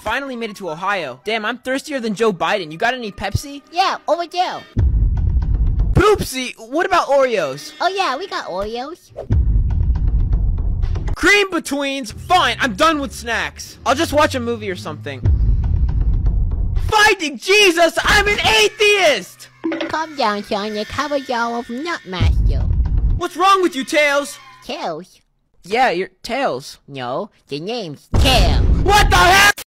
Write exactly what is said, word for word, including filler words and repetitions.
finally made it to Ohio. Damn, I'm thirstier than Joe Biden. You got any Pepsi? Yeah, over there. Poopsie, what about Oreos? Oh yeah, we got Oreos. Cream betweens? Fine, I'm done with snacks. I'll just watch a movie or something. Finding Jesus! I'm an atheist! Calm down, son. They cover y'all with Nutmaster. What's wrong with you, Tails? Tails? Yeah, your Tails. No, the name's Tail. What the heck?